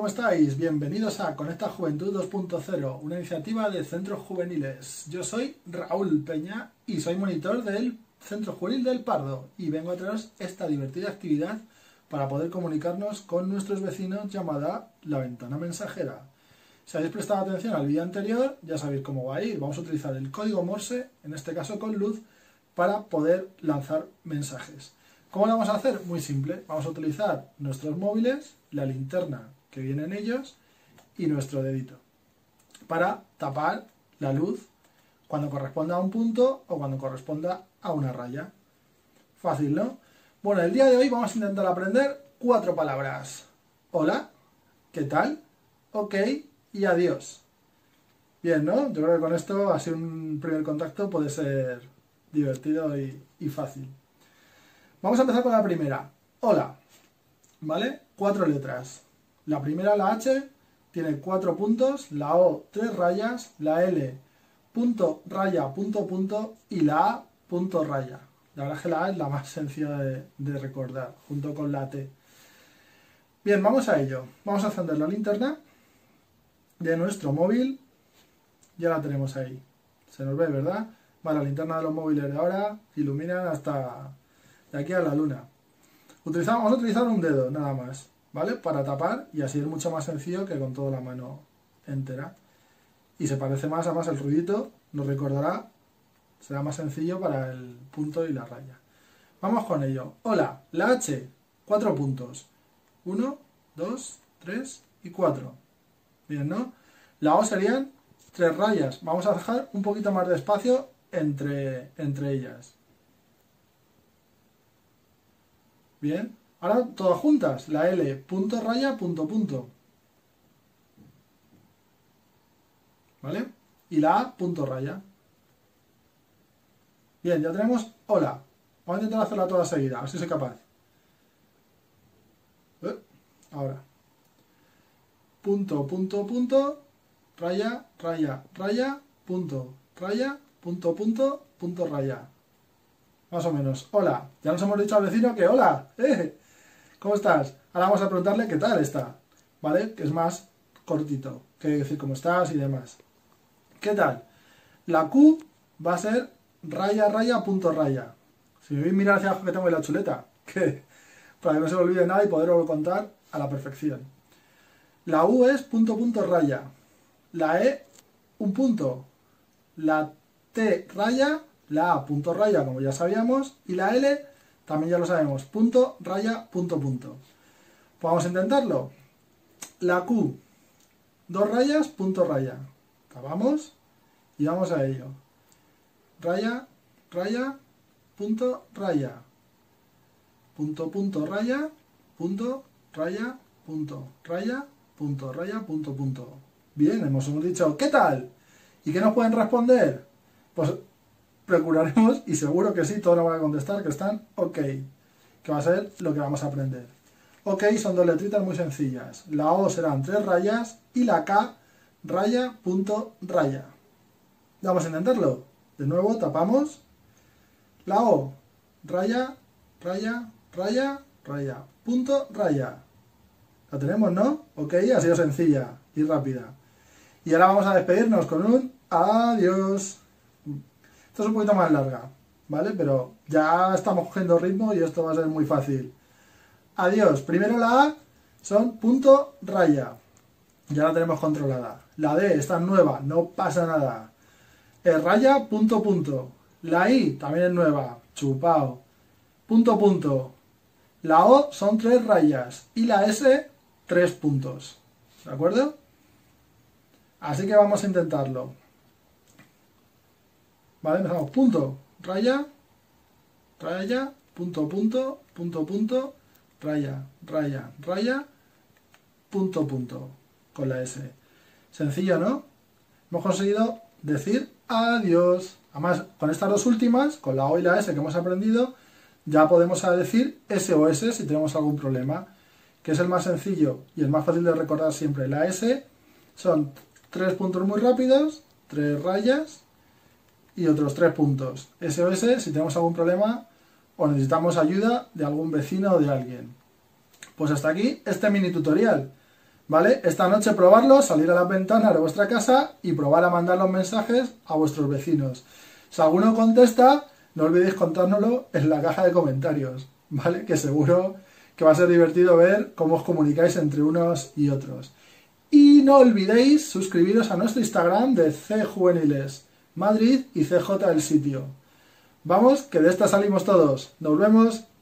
¿cómo estáis? Bienvenidos a Conecta Juventud 2.0, una iniciativa de centros juveniles. Yo soy Raúl Peña y soy monitor del Centro Juvenil del Pardo y vengo a traeros esta divertida actividad para poder comunicarnos con nuestros vecinos llamada La Ventana Mensajera. Si habéis prestado atención al vídeo anterior, ya sabéis cómo va a ir. Vamos a utilizar el código Morse, en este caso con luz, para poder lanzar mensajes. ¿Cómo lo vamos a hacer? Muy simple. Vamos a utilizar nuestros móviles, la linterna que viene en ellos y nuestro dedito para tapar la luz cuando corresponda a un punto o cuando corresponda a una raya. Fácil, ¿no? Bueno, el día de hoy vamos a intentar aprender 4 palabras. Hola, ¿qué tal? Ok y adiós. Bien, ¿no? Yo creo que con esto, así un primer contacto puede ser divertido y fácil. Vamos a empezar con la primera. Hola, ¿vale? 4 letras. La primera, la H, tiene 4 puntos, la O 3 rayas, la L punto raya punto punto y la A punto raya. La verdad es que la A es la más sencilla de recordar, junto con la T. Bien, vamos a ello. Vamos a encender la linterna de nuestro móvil. Ya la tenemos ahí. Se nos ve, ¿verdad? Vale, la linterna de los móviles de ahora iluminan hasta de aquí a la luna. Vamos a utilizar un dedo, nada más, ¿vale? Para tapar, y así es mucho más sencillo que con toda la mano entera. Y se parece más, además el ruidito nos recordará, será más sencillo para el punto y la raya. Vamos con ello. Hola, la H, 4 puntos. 1, 2, 3 y 4. Bien, ¿no? La O serían 3 rayas. Vamos a dejar un poquito más de espacio entre ellas. Bien, ahora todas juntas, la L, punto raya, punto punto. ¿Vale? Y la A, punto raya. Bien, ya tenemos hola. Vamos a intentar hacerla toda seguida, a ver si soy capaz. Ahora. Punto, punto, punto, raya, raya, raya, punto, raya, punto, punto, punto, raya. Más o menos. Hola. Ya nos hemos dicho al vecino que hola. ¿Cómo estás? Ahora vamos a preguntarle qué tal está. ¿Vale? Que es más cortito. Que decir cómo estás y demás. ¿Qué tal? La Q va a ser raya, raya, punto, raya. Si me veis mirar hacia abajo que tengo en la chuleta. Que para que no se me olvide nada y poderlo contar a la perfección. La U es punto, punto, raya. La E, un punto. La T, raya. La A, punto raya, como ya sabíamos, y la L, también ya lo sabemos, punto raya, punto punto. Pues vamos a intentarlo. La Q, 2 rayas, punto raya. Acabamos y vamos a ello. Raya, raya, punto raya. Punto, punto, raya, punto, raya, punto, raya, punto, raya, punto, punto. Bien, hemos dicho, ¿qué tal? ¿Y qué nos pueden responder? Pues procuraremos, y seguro que sí, todos nos van a contestar que están ok, que va a ser lo que vamos a aprender. Ok son 2 letritas muy sencillas. La O serán 3 rayas y la K, raya, punto, raya. Vamos a intentarlo. De nuevo, tapamos. La O, raya, raya, raya, raya, punto, raya. La tenemos, ¿no? Ok, ha sido sencilla y rápida. Y ahora vamos a despedirnos con un adiós. Esto es un poquito más larga, ¿vale? Pero ya estamos cogiendo ritmo y esto va a ser muy fácil. Adiós. Primero la A son punto raya. Ya la tenemos controlada. La D está nueva, no pasa nada. Raya, punto punto. La I también es nueva, chupao. Punto punto. La O son 3 rayas y la S 3 puntos. ¿De acuerdo? Así que vamos a intentarlo. Vale, empezamos. Punto, raya, raya, punto, punto, punto, punto, raya, raya, raya, punto, punto, con la S. Sencillo, ¿no? Hemos conseguido decir adiós. Además, con estas 2 últimas, con la O y la S que hemos aprendido, ya podemos decir SOS si tenemos algún problema, que es el más sencillo y el más fácil de recordar siempre. La S son 3 puntos muy rápidos, 3 rayas, y otros 3 puntos. SOS si tenemos algún problema o necesitamos ayuda de algún vecino o de alguien. Pues hasta aquí este mini tutorial. ¿vale? Esta noche probarlo, salir a la ventana de vuestra casa y probar a mandar los mensajes a vuestros vecinos. Si alguno contesta, no olvidéis contárnoslo en la caja de comentarios, ¿vale? Que seguro que va a ser divertido ver cómo os comunicáis entre unos y otros. Y no olvidéis suscribiros a nuestro Instagram de CJuveniles Madrid y CJ el sitio. Vamos, que de esta salimos todos. Nos vemos.